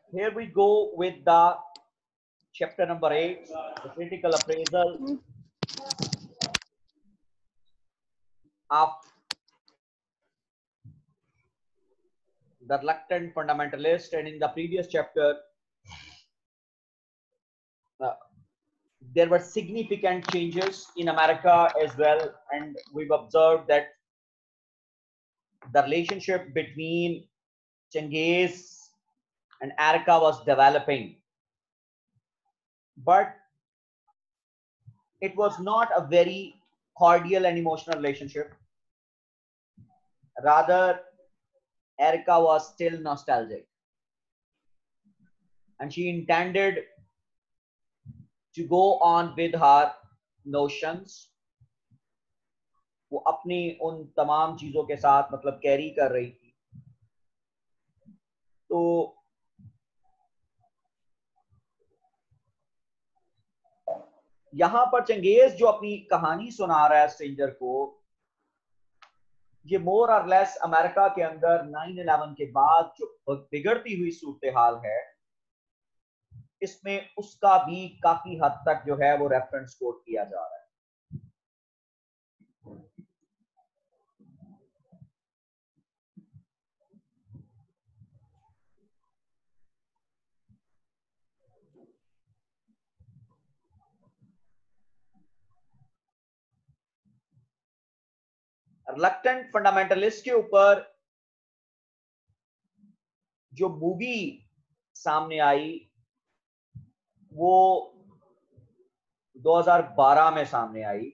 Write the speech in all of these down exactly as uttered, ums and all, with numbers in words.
here we go with the chapter number eight, the critical appraisal of the reluctant fundamentalist. And in the previous chapter, uh, there were significant changes in America as well, and we've observed that the relationship between Chengiz and Arika was developing, but it was not a very cordial and emotional relationship. Rather, Arika was still nostalgic, and she intended to go on with her notions. वो अपनी उन तमाम चीजों के साथ मतलब carry कर रही थी. तो यहां पर चंगेज जो अपनी कहानी सुना रहा है स्ट्रेंजर को, ये मोर और लेस अमेरिका के अंदर नाइन इलेवन के बाद जो बिगड़ती हुई सूरत हाल है, इसमें उसका भी काफी हद तक जो है वो रेफरेंस कोट किया जा रहा है. रिलक्टेंट फंडामेंटलिस्ट के ऊपर जो मूवी सामने आई वो दो हज़ार बारह में सामने आई,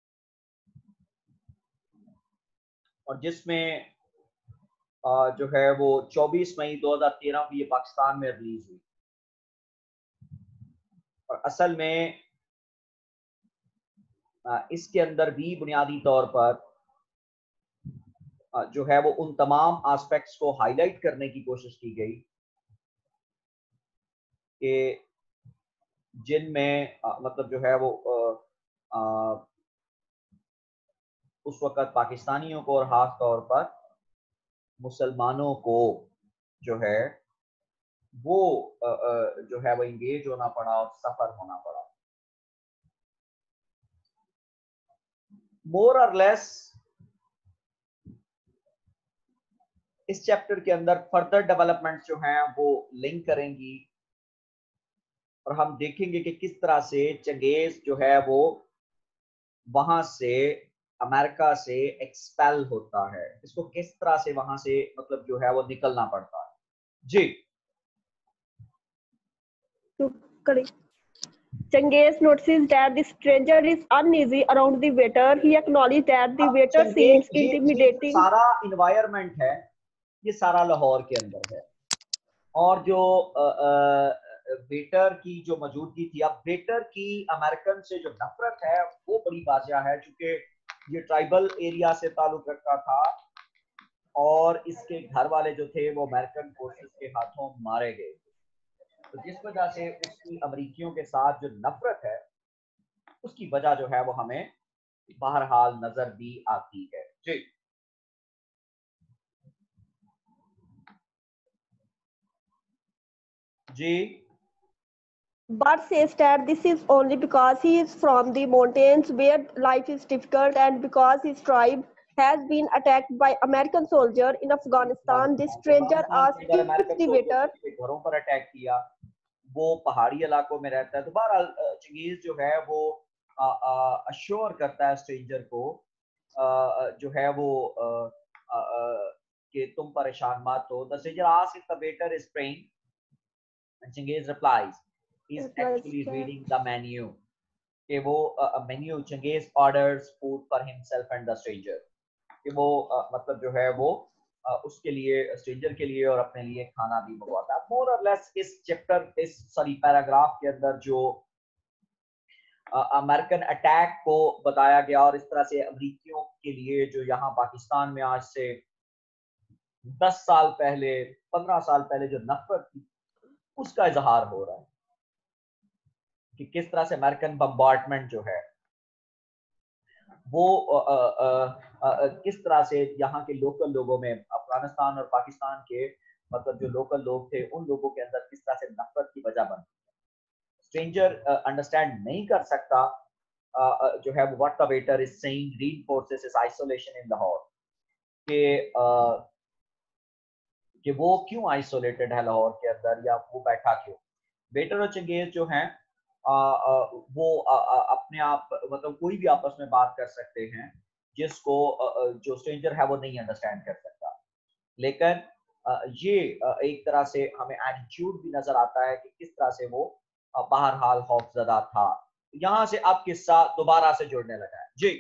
और जिसमें जो है वो चौबीस मई दो हज़ार तेरह को ये पाकिस्तान में रिलीज हुई. और असल में इसके अंदर भी बुनियादी तौर पर जो है वो उन तमाम एस्पेक्ट्स को हाईलाइट करने की कोशिश की गई कि जिनमें मतलब जो है वो आ, आ, उस वक्त पाकिस्तानियों को और खास तौर पर मुसलमानों को जो है वो आ, आ, जो है वो इंगेज होना पड़ा और सफर होना पड़ा. मोर और लेस इस चैप्टर के अंदर फर्दर डेवलपमेंट्स जो हैं वो लिंक करेंगी, और हम देखेंगे कि किस तरह से चंगेज जो है वो वहां से अमेरिका से एक्सपेल होता है, इसको किस तरह से वहां से मतलब जो है वो निकलना पड़ता है. जी. Chengiz notices that the stranger is uneasy around the waiter. He acknowledges that the waiter seems intimidating. सारा इन्वायरमेंट है, ये सारा लाहौर के अंदर है, और जो वेटर की जो मौजूदगी थी, अब वेटर की अमेरिकन से जो नफरत है वो बड़ी वाज़ेह है, क्योंकि ये ट्राइबल एरिया से ताल्लुक रखता था और इसके घर वाले जो थे वो अमेरिकन फोर्सेस के हाथों मारे गए. तो जिस वजह से उसकी अमेरिकियों के साथ जो नफरत है उसकी वजह जो है वो हमें बहरहाल नजर भी आती है. जी. जी. Bart says that this is only because he is from the mountains where life is difficult and because his tribe has been attacked by American soldiers in Afghanistan. The stranger asks if the waiter घरों पर attack किया, वो पहाड़ी इलाकों में रहता है. तो बहरहाल चंगेज जो है वो अश्योर करता है स्ट्रेंजर को आ, जो है वो आ, आ, आ, कि तुम परेशान मत हो. The stranger asks if the waiter is praying, and Chengiz replies he's actually reading the menu. कि वो menu Chengiz orders food for himself and the stranger, कि वो uh, मतलब जो है वो uh, उसके लिए स्ट्रेंजर के लिए और अपने लिए खाना भी मंगवाता है. मोर और लेस इस चैप्टर इस सॉरी पैराग्राफ के अंदर जो अमेरिकन uh, अटैक को बताया गया और इस तरह से अमेरिकियों के लिए जो यहाँ पाकिस्तान में आज से दस साल पहले पंद्रह साल पहले जो नफरत थी उसका इजहार हो रहा है कि किस तरह से अमेरिकन बम्बार्डमेंट जो है वो आ, आ, आ, आ, किस तरह से यहाँ के लोकल लोगों में, अफगानिस्तान और पाकिस्तान के मतलब जो लोकल लोग थे उन लोगों के अंदर किस तरह से नफरत की वजह बन। स्ट्रेंजर अंडरस्टैंड नहीं कर सकता uh, uh, जो है what the waiter is saying reinforces is isolation in Lahore कि uh, कि वो क्यों आइसोलेटेड है लाहौर के अंदर या वो बैठा क्यों। वेटर और चंगेज जो हैं आ, आ, वो आ, आ, अपने आप मतलब कोई भी आपस में बात कर सकते हैं जिसको आ, जो स्ट्रेंजर है वो नहीं अंडरस्टैंड कर सकता। लेकिन आ, ये आ, एक तरह से हमें एटीट्यूड भी नजर आता है कि किस तरह से वो बहरहाल खौफजदा था। यहाँ से अब किस्सा दोबारा से जुड़ने लगा है जी।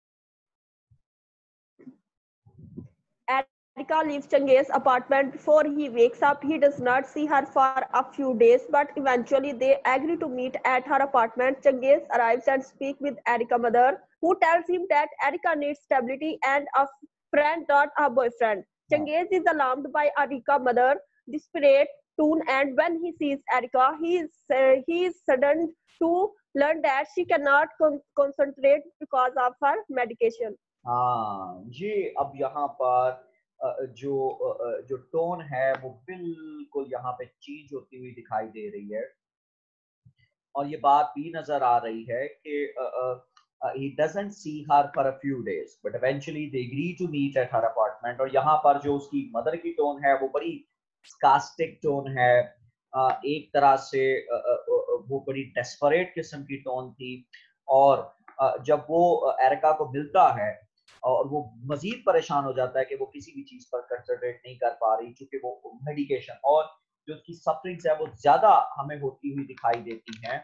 Erika leaves Changez's apartment before he wakes up. He does not see her for a few days, but eventually they agree to meet at her apartment. Changez arrives and speaks with Erika's mother, who tells him that Erika needs stability and a friend, not a boyfriend. Changez is alarmed by Erika's mother, desperate tone, and when he sees Erika, he is uh, he is saddened to learn that she cannot con- concentrate because of her medication. हाँ जी, अब यहाँ पर जो जो tone है वो बिल्कुल यहाँ पे चेंज होती हुई दिखाई दे रही है और ये बात भी नजर आ रही है कि he doesn't see her for a few days but eventually they agree to meet at her apartment। और यहाँ पर जो उसकी मदर की टोन है वो बड़ी sarcastic टोन है, एक तरह से वो बड़ी desperate किस्म की टोन थी। और जब वो एरिका को मिलता है और वो मजीद परेशान हो जाता है कि वो किसी भी चीज पर कंसंट्रेट नहीं कर पा रही क्योंकि वो मेडिकेशन और जो उसकी सफरिंग्स है वो ज्यादा हमें होती हुई दिखाई देती हैं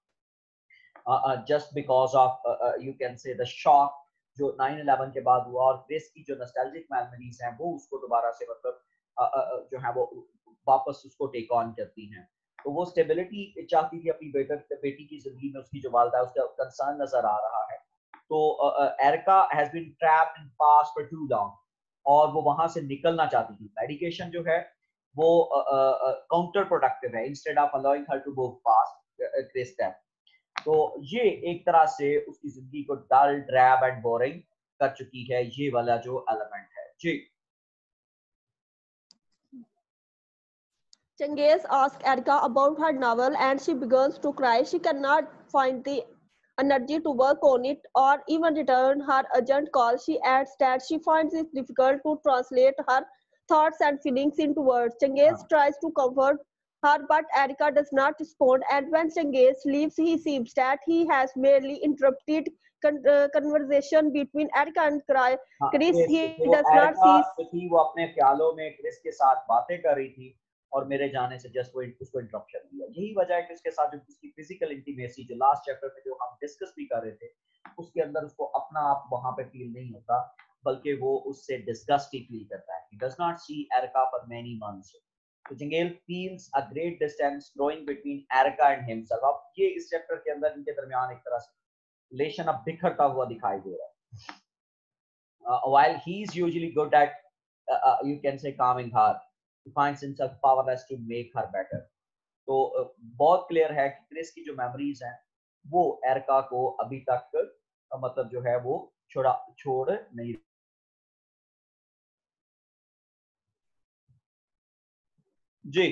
just because of you can say the shock जो नाइन इलेवन के बाद हुआ और क्रिस की जो नॉस्टैल्जिक मेमोरीज हैं वो उसको दोबारा से मतलब uh, uh, जो है वो वापस उसको टेक ऑन करती हैं। तो वो स्टेबिलिटी चाहती थी अपनी बेटर बेटी की जिंदगी में, उसकी जो वालदा है उसका कंसर्न नजर आ रहा है। तो Erica has been trapped in past for too long और वो वहां से निकलना चाहती थी। मेडिकेशन जो है वो काउंटर प्रोडक्टिव है instead of allowing her to move past this step. तो ये एक तरह से उसकी जिंदगी को डल ड्रैब एंड बोरिंग कर चुकी है ये वाला जो एलिमेंट है जी। Changez asks Erika about her novel and she begins to cry. She cannot find the energy to work on it or even return her urgent call. She adds that she finds it difficult to translate her thoughts and feelings into words. Changez tries to comfort her, but Erika does not respond. And when Changez leaves, he seems that he has merely interrupted con- uh, conversation between Erika and Chris. He does not see. थी वो अपने ख्यालों में Chris के साथ बातें कर रही थी और मेरे जाने से जस्ट वो उसको इंटरप्शन दिया। यही वजह है कि उसके साथ जो उसकी फिजिकल इंटीमेसी जो लास्ट चैप्टर में जो हम डिस्कस भी कर रहे थे उसके अंदर उसको अपना आप वहां पे फील नहीं होता बल्कि वो उससे डिस्गस्ट ही फील करता है। He does not see Erika for many months. तो जंगेल feels a great distance growing between Erika and himself। अब ये इस चैप्टर के अंदर इनके दरमियान एक तरह से रिलेशन अब बिखरता हुआ दिखाई दे रहा है। Uh, while he is usually good at uh, uh, you can say calming her, he finds himself powerless to make her better। तो uh, बहुत क्लियर है कि क्रिस की जो मेमोरीज हैं वो एरिका को अभी तक uh, मतलब जो है वो छोड़ा छोड़ नहीं। जी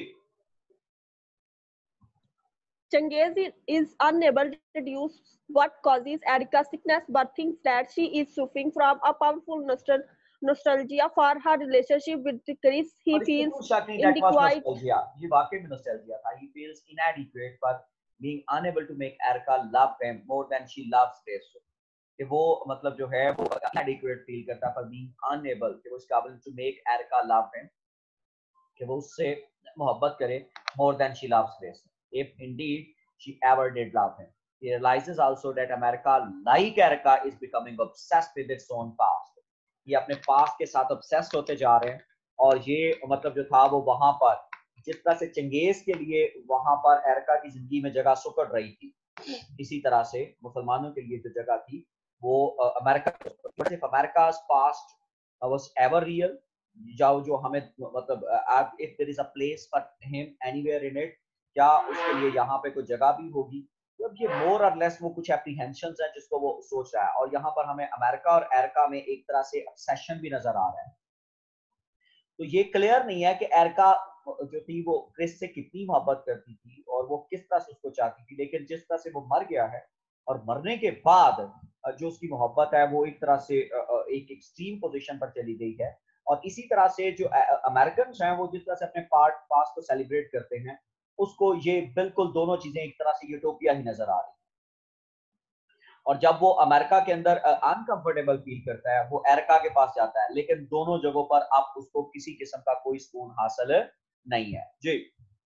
Changez is unable to deduce what causes Erika's sickness, but thinks that she is suffering from a powerful nostal- nostalgia for her relationship with Chris. He feels inadequate. ये वाकई में nostalgia था। He feels inadequate for being unable to make Erika love him more than she loves Chris। कि वो मतलब जो है वो inadequate feel करता for being unable कि वो इस काबिल to make Erika love him कि वो उससे मोहब्बत करे more than she loves Chris। If indeed she ever did love him, he realizes also that America, like Erika, is becoming obsessed with its own past। ये अपने past के साथ obsessed होते जा रहे हैं और ये मतलब जो था वो वहां पर जिस तरह से चंगेज के लिए वहां पर एरिका की जिंदगी में जगह सुकड़ रही थी, इसी तरह से मुसलमानों के लिए जो जगह थी वो अमेरिका सिर्फ अमेरिका's past was ever real जाओ जो हमें मतलब if there is a place for him anywhere in it, क्या उसके लिए यहाँ पे कोई जगह भी होगी। तो ये मोर और लेस वो कुछ एप्रीहेंशंस हैं जिसको वो सोच रहा है और यहाँ पर हमें अमेरिका और एरिका में एक तरह से ऑब्सेशन भी नजर आ रहा है। तो ये क्लियर नहीं है कि एरका जो थी वो क्रिस से कितनी मोहब्बत करती थी और वो किस तरह से उसको चाहती थी, लेकिन जिस तरह से वो मर गया है और मरने के बाद जो उसकी मोहब्बत है वो एक तरह से एक एक्सट्रीम पोजीशन पर चली गई है। और इसी तरह से जो अमेरिकन हैं वो जिस तरह से अपने पार्ट पास को सेलिब्रेट करते हैं, उसको ये बिल्कुल दोनों चीजें एक तरह से यूटोपिया ही नजर आ रही है। और जब वो अमेरिका के अंदर अनकंफर्टेबल फील करता है, वो एरिका के पास जाता है, लेकिन दोनों जगहों पर आप उसको किसी किस्म का कोई सुकून हासिल नहीं है। जी।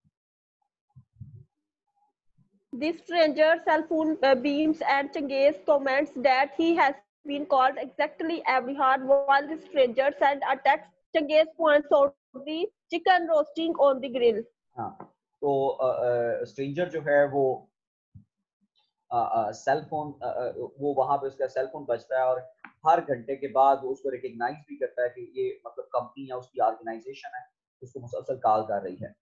This stranger cell phone uh, beams and Changez comments that he has been called exactly every heart while the stranger sent a text. Changez points out the chicken roasting on the grill. हाँ, तो stranger जो है वो cell phone वो वहां पे उसका cell phone बजता है और हर घंटे के बाद वो उसको रिकग्नाइज भी करता है कि ये मतलब कंपनी या उसकी ऑर्गेनाइजेशन है उसको मुसलसल कॉल कर रही है।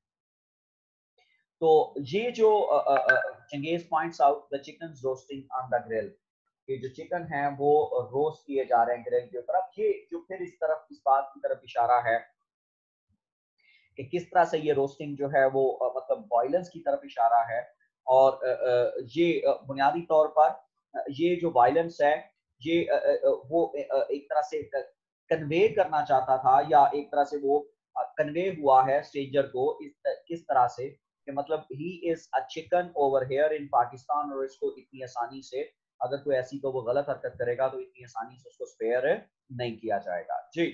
तो ये जो Changez points out the chicken roasting on the grill, ये जो चिकन है वो रोस्ट किए जा रहे हैं ग्रिल के ऊपर। अब ये जो फिर इस तरफ इस बात की तरफ इशारा है कि किस तरह से ये रोस्टिंग जो है वो मतलब वायलेंस की तरफ इशारा है। और ये बुनियादी तौर पर ये जो वायलेंस है ये वो एक तरह से कन्वे करना चाहता था या एक तरह से वो कन्वे हुआ है स्ट्रेंजर को इस किस तरह से कि मतलब he is a chicken over here in Pakistan, और इसको इतनी आसानी से अगर कोई ऐसी तो वो गलत हरकत करेगा तो इतनी आसानी से उसको स्पेयर नहीं किया जाएगा। जी।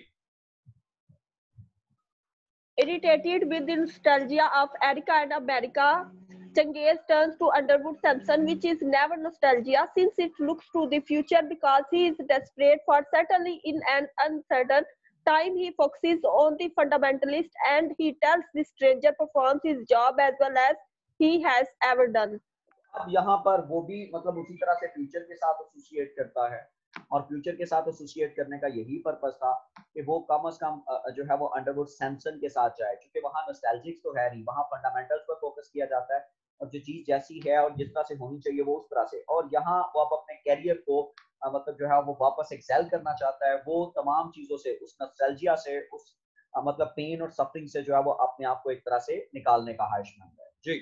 Irritated with the nostalgia of Erica and America, Changez turns to Underwood Simpson, which is never nostalgia since it looks to the future because he is desperate for settling in an uncertain time. He focuses on the fundamentalist and he tells the stranger performs his job as well as he has ever done. अब यहाँ पर वो भी मतलब उसी तरह से future के साथ एसोसिएट करता है और फ्यूचर के साथ एसोसिएट करने का यही पर्पस था कि वो कम से कम जो है वो अंडरवुड सैमसन के साथ जाए, क्योंकि वहाँ नॉस्टैल्जिक तो है नहीं, वहाँ फंडामेंटल्स पर फोकस किया जाता है और जो चीज जैसी है और जिस तरह से होनी चाहिए वो उस तरह से। और यहाँ वो अब अपने कैरियर को मतलब जो है वो वापस एक्सेल करना चाहता है, वो तमाम चीजों से उस नॉस्टैल्जिया से उस मतलब पेन और सफरिंग से जो है वो अपने आप को एक तरह से निकालने का ख्वाहिशमंद है। जी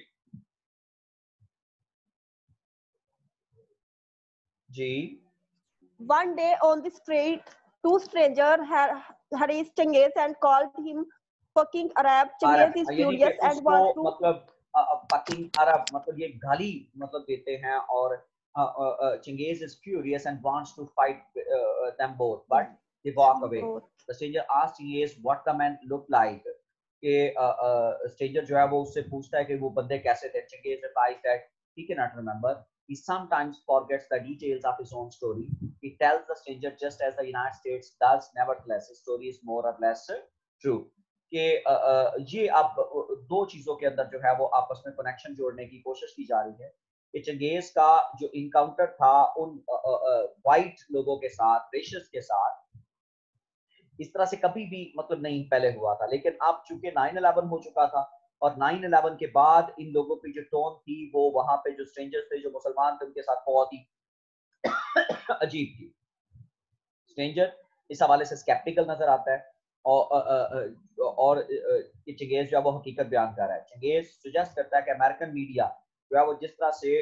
जी। One day on the street, two strangers harassed Changez and called him fucking Arab. Changez is यानी कि furious and उसको wants to मतलब फकिंग अरब मतलब ये गाली मतलब देते हैं और Changez is furious and wants to fight them both but they walk away. The stranger asks Changez what the man look like, कि स्ट्रेंजर जो है वो उससे पूछता है कि वो बंदे कैसे थे। Changez replies that he cannot remember, he sometimes forgets the details of his own story. He tells the stranger just as the United States does, nevertheless his story is more or less true. कि ये अब दो चीजों के अंदर जो है वो आपस में कनेक्शन जोड़ने की कोशिश की जा रही है कि चंगेज का जो इनकाउंटर था उन वाइट लोगों के साथ, रेशियस के साथ, इस तरह से कभी भी मतलब नहीं पहले हुआ था। लेकिन अब चूंकि नाइन इलेवन हो चुका था और नाइन इलेवन के बाद इन लोगों की जो टोन थी वो वहां पे जो स्ट्रेंजर्स थे जो मुसलमान थे उनके साथ बहुत ही अजीब थी। स्ट्रेंजर इस हवाले से स्केप्टिकल नजर आता है और और चंगेज जो है वो हकीकत बयान कर रहा है। चंगेज सजेस्ट करता है कि अमेरिकन मीडिया जो है वो जिस तरह से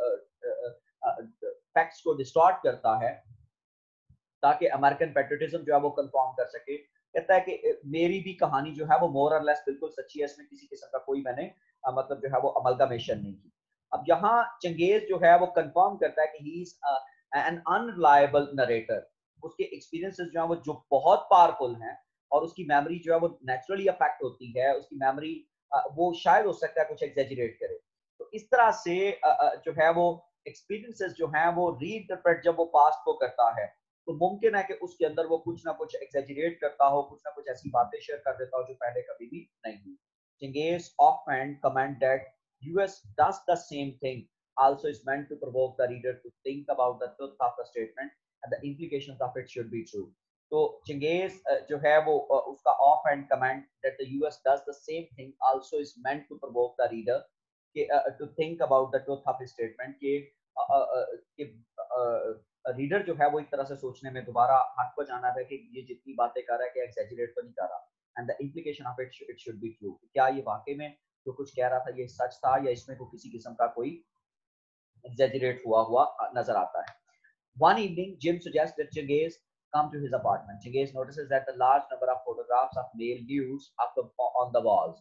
फैक्ट्स को डिस्टॉर्ट करता है ताकि अमेरिकन पेट्रियटिज्म जो है वो कंफर्म कर सके। कहता है कि मेरी भी कहानी जो है वो मोर और लेस बिल्कुल सच्ची है, इसमें किसी किस्म का कोई मैंने आ, मतलब जो है वो अमलगमेशन नहीं की। अब यहाँ चंगेज जो है वो कंफर्म करता है कि he is an unreliable narrator. उसके एक्सपीरियंसेस जो है वो जो बहुत पावरफुल हैं और उसकी मेमोरी जो है वो नेचुरली अफेक्ट होती है, उसकी मेमोरी वो शायद हो सकता है कुछ एग्जेजरेट करे। तो इस तरह से जो है वो एक्सपीरियंसेस जो हैं वो रीइंटरप्रेट जब वो पास्ट को करता है तो मुमकिन है कि उसके अंदर वो कुछ ना कुछ एक्सेजरेट करता हो, कुछ ना कुछ ऐसी बातें शेयर कर देता हो जो पहले कभी भी नहीं हुई। Chingay often comment that U S does the same thing, also is meant to provoke the reader to think about the truth of the statement and the implications of it should be true. तो चिंगेज जो है वो उसका offhand comment that the U S does the same thing also is meant to provoke the reader to think about the truth of his statement कि reader जो है वो एक तरह से सोचने में दोबारा हाथ को जाना है कि ये जितनी बातें कर रहा है कि एक्सेजरेट तो नहीं कर रहा। and the implication of it it should be true. क्या ये वाकई में जो कुछ कह रहा था ये सच था या इसमें कोई किसी किस्म का कोई exaggerate हुआ हुआ नजर आता है. One evening, Jim suggests that Chingez come to his apartment. Chingez notices that the large number of photographs of male nudes up the, on the walls,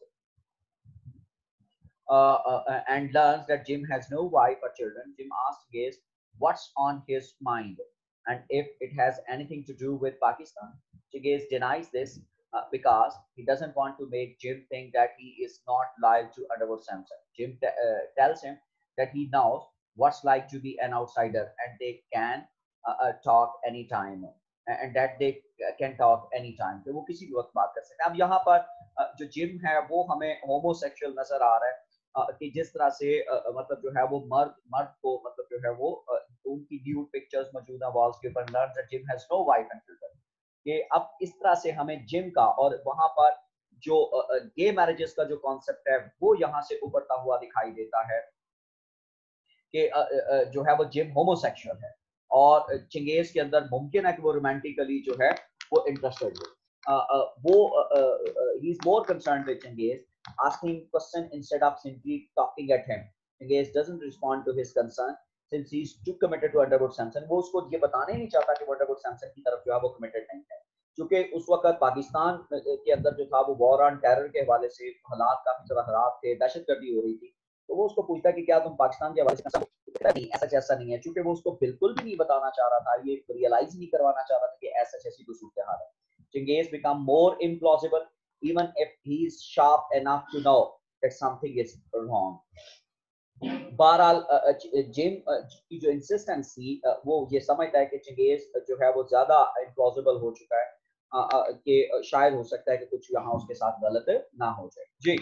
uh, uh, and learns that Jim has no wife or children. Jim asks Chingez what's on his mind and if it has anything to do with Pakistan. Chingez denies this uh, because he doesn't want to make Jim think that he is not loyal to Underwood Sampson. Jim t- uh, tells him that he knows what's like to be an outsider and they can uh, uh, talk anytime and that they can talk anytime. तो वो किसी भी वक्त बात कर सकते हैं. अब यहाँ पर uh, जो जिम है वो हमें होमोसेक्सुअल नजर आ रहा है uh, कि जिस तरह से uh, मतलब जो है वो मर्द मर्द को मतलब जो है वो uh, उनकी न्यूड पिक्चर्स मौजूद हैं वॉल्स के ऊपर. learns that Jim has no wife and children. कि अब इस तरह से हमें जिम का और वहाँ पर जो गे uh, मैरिजेस का जो कॉन्सेप्ट है वो यहाँ से उभरता हुआ दिखाई देता है कि uh, uh, जो है वो जिम होमोसेक्सुअल है और चिंगेज के अंदर मुमकिन है कि वो रोमांटिकली जो है वो इंटरेस्टेड हो. uh, uh, वो he is more concerned with Changez, asking question instead of simply talking at him. Chingez doesn't respond to his concern since he's too committed to Underwood Sampson. वो उसको ये बताना ही नहीं चाहता कि वो Underwood Sampson की तरफ जो है वो कमिटेड नहीं है, क्योंकि उस वक्त पाकिस्तान के अंदर जो था वो वॉर ऑन टेरर के हवाले से हालात काफी ज्यादा खराब थे, दहशतगर्दी हो रही थी. तो वो उसको पूछता कि क्या तुम पाकिस्तान के हवाले से नहीं, ऐसा जैसा नहीं है, क्योंकि वो उसको बिल्कुल भी नहीं बताना चाह रहा था, ये रियलाइज नहीं करवाना चाह रहा था कि ऐसा जैसी कोई सूरत हाल है. Chingez become more implausible even if he is sharp enough to know that something is wrong. बहरहाल जिम की जो इंसिस्टेंसी वो ये समझता है कि चिंगेज जो है वो ज्यादा इम्प्लॉजिबल हो चुका है कि शायद हो सकता है कि कुछ यहाँ उसके साथ गलत ना हो जाए. जी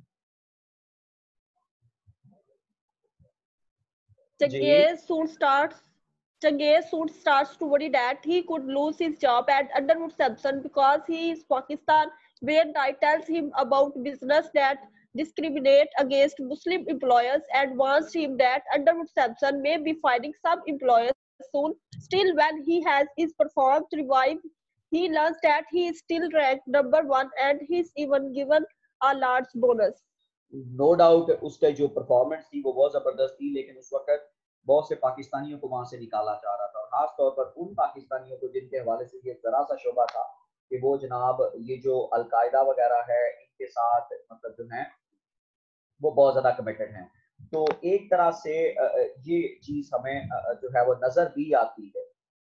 Chingez soon starts Chingez soon starts to worry that he could lose his job at Underwood Sampson because he is Pakistan, where Knight tells him about business that discriminate against Muslim employers and warns him that Underwood Sampson may be firing some employers soon. Still, when he has his performance revived, he learns that he is still ranked number one and he's even given a large bonus. No doubt उसका जो performance थी वो बहुत जबरदस्त थी, लेकिन उस वक्त बहुत से पाकिस्तानियों को वहां से निकाला जा रहा था, और खास तौर पर उन पाकिस्तानियों को जिनके हवाले से ये जरा सा शोभा था कि वो जनाब ये जो अलकायदा वगैरह है इनके साथ मतलब जो है वो बहुत ज्यादा कमिटेड हैं. तो एक तरह से ये चीज हमें जो है वो नजर भी आती है.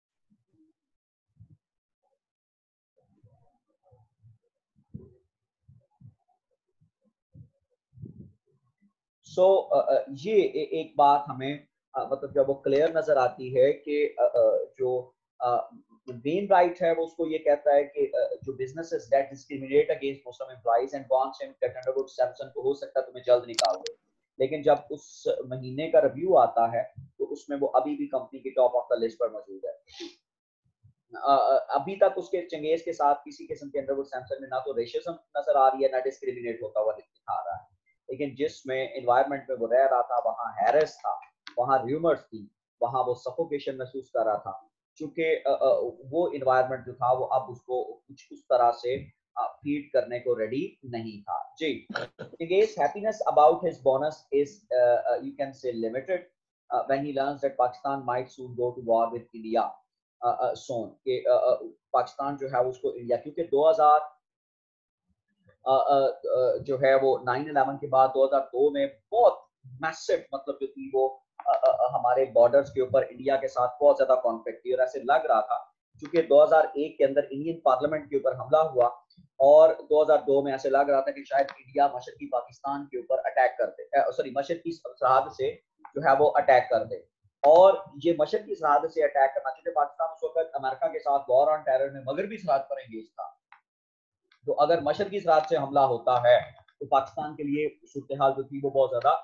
सो so, uh, ये एक बात हमें uh, मतलब जब वो क्लियर नजर आती है कि uh, uh, जो वेन राइट है वो उसको ये कहता है कि uh, जो businesses that discriminate against Muslim employees and wants him that Underwood Samson को हो सकता है तुम्हें जल्द निकाल दे. लेकिन जब उस महीने का रिव्यू आता है तो उसमें वो अभी भी कंपनी की टॉप ऑफ द लिस्ट पर मौजूद है. uh, अभी तक उसके चिंगेज के साथ किसी किस्म के अंडरवुड सैमसन में ना तो रेशिज्म नजर आ रही है ना डिस्क्रिमिनेट होता हुआ दिखा रहा है. लेकिन जिसमें एनवायरनमेंट में वो रह रहा था वहाँ हैरेस था, वहाँ र्यूमर्स थी, वहाँ वो सफोकेशन महसूस कर रहा था, क्योंकि वो एनवायरनमेंट जो था वो अब उसको कुछ उस तरह से फीड करने को रेडी नहीं था. जी Chingez's happiness about his bonus is uh, uh, you can say limited uh, when he learns that Pakistan might soon go to war with India uh, uh, soon. कि uh, uh, पाकिस्तान जो है उसको India, क्योंकि दो हज़ार जो है वो नाइन इलेवन के बाद दो हज़ार दो में बहुत मैसिव मतलब जो थी वो हमारे बॉर्डर्स के ऊपर इंडिया के साथ बहुत ज्यादा कॉन्फ्लिक्ट थी, और ऐसे लग रहा था क्योंकि दो हज़ार एक के अंदर इंडियन पार्लियामेंट के ऊपर हमला हुआ और दो हज़ार दो में ऐसे लग रहा था कि शायद इंडिया मशरकी पाकिस्तान के ऊपर अटैक कर दे, सॉरी मशरकी सरहद से जो है वो अटैक कर दे. और ये मशरकी सरहद से अटैक करना, क्योंकि पाकिस्तान उस वक्त अमेरिका के साथ वॉर ऑन टेरर में मगरबी सरहद पर एंगेज था, तो अगर मशरकी सरहद से हमला होता है तो पाकिस्तान के लिए सूरत हाल जो थी वो बहुत ज्यादा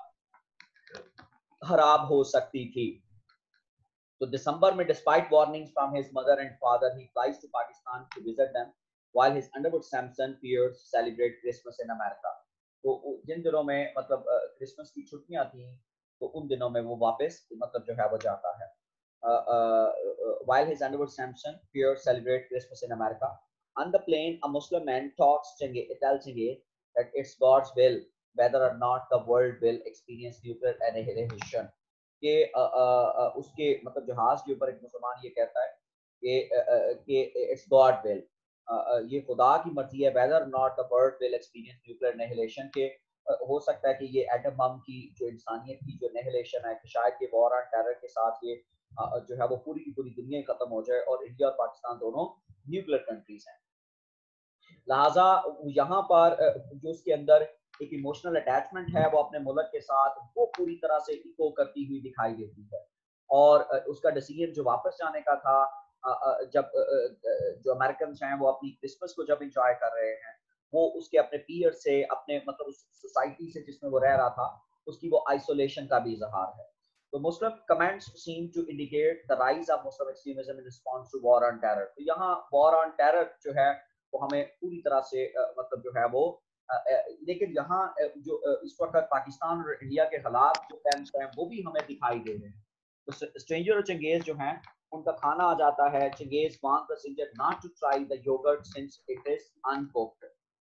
खराब हो सकती थी. तो दिसंबर में despite warnings from his mother and father he flies to Pakistan to visit them while his Underwood Samson peers celebrate Christmas in America. तो जिन दिनों में मतलब क्रिसमस की छुट्टियां थी तो उन दिनों में वो वापस मतलब जो है वो जाता है. While his Underwood Samson peers celebrate Christmas in America, On the plane, a Muslim man talks Changez, tells Changez that it's God's will whether or not the world will experience nuclear annihilation. कि uh, uh, uh, उसके मतलब जहाज के ऊपर एक मुसलमान ये कहता है कि uh, uh, कि it's God will, uh, uh, ये खुदा की मर्जी है whether or not the world will experience nuclear annihilation, के uh, हो सकता है कि ये एटम बम की जो इंसानियत की जो annihilation है कि शायद ये वॉर ऑन टेरर के साथ ये uh, जो है वो पूरी की पूरी दुनिया खत्म हो जाए, और इंडिया और पाकिस्तान दोनों न्यूक्लियर कंट्रीज हैं। लिहाजा यहाँ पर जो उसके अंदर एक इमोशनल अटैचमेंट है वो अपने मुल्क के साथ, वो पूरी तरह से इको करती हुई दिखाई देती है। और उसका डिसीजन जो वापस जाने का था, जब जो अमेरिकन हैं वो अपनी क्रिसमस को जब इंजॉय कर रहे हैं, वो उसके अपने पीयर से, अपने मतलब उस सोसाइटी से जिसमें वो रह रहा था, उसकी वो आइसोलेशन का भी इजहार है। तो Muslim comments seem to indicate the rise of Muslim extremism in response to war on terror. तो यहाँ वॉर ऑन टेरर जो है वो हमें पूरी तरह से मतलब जो है वो, लेकिन यहाँ जो इस वक्त पाकिस्तान और इंडिया के हालात जो हैं वो भी हमें दिखाई दे रहे हैं। तो स्ट्रेंजर और चंगेज जो हैं उनका खाना आ जाता है, Changez want the stranger not to try the yogurt since it is uncooked,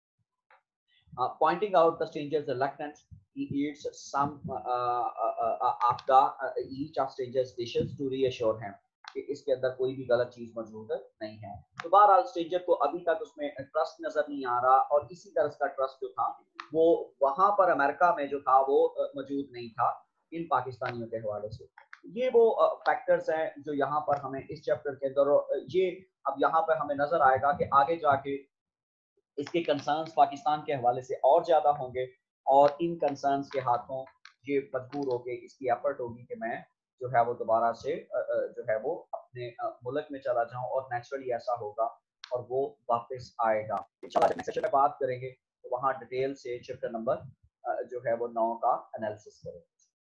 pointing out the stranger's reluctance, he eats some uh, uh, uh, of the uh, each of strangers dishes to reassure him कि इसके अंदर कोई भी गलत चीज मौजूद नहीं है। तो बहरहाल स्ट्रेंजर को अभी तक उसमें ट्रस्ट नजर नहीं आ रहा, और इसी तरह का ट्रस्ट जो था वो वहां पर अमेरिका में जो था वो मौजूद नहीं था इन पाकिस्तानियों के हवाले से। ये वो फैक्टर्स हैं जो यहाँ पर हमें इस चैप्टर के अंदर, ये अब यहाँ पर हमें नजर आएगा कि आगे जाके इसके कंसर्न्स पाकिस्तान के हवाले से और ज्यादा होंगे, और इन कंसर्न्स के हाथों ये मजबूर होके इसकी एफर्ट होगी कि मैं जो है वो दोबारा से जो है वो अपने मुल्क में चला जाऊं, और नेचुरली ऐसा होगा और वो वापस आएगा। इंशाल्लाह नेक्स्ट सेशन में बात करेंगे तो वहाँ डिटेल से चैप्टर नंबर जो है वो नौ का एनालिसिस करेंगे।